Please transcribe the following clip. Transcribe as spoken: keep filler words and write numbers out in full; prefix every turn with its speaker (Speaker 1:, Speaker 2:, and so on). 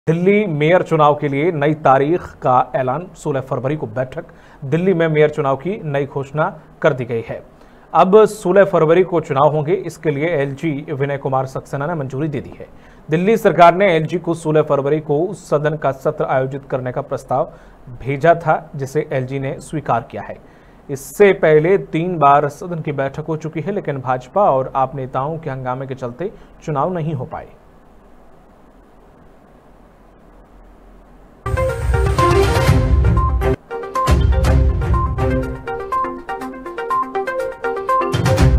Speaker 1: Delhi mayor चुनाव के लिए नई तारीख का ऐलान। सोलह फरवरी को बैठक। दिल्ली में मेयर चुनाव की नई घोषणा कर दी गई है। अब सोलह फरवरी को चुनाव होंगे। इसके लिए एलजी विनय कुमार सक्सेना ने मंजूरी दे दी है। दिल्ली सरकार ने एलजी को सोलह फरवरी को सदन का सत्र आयोजित करने का प्रस्ताव भेजा था, जिसे एलजी ने स्वीकार किया है। इससे पहले तीन बार सदन की बैठक हो चुकी है, लेकिन भाजपा और आप नेताओं के हंगामे के चलते चुनाव नहीं हो पाए।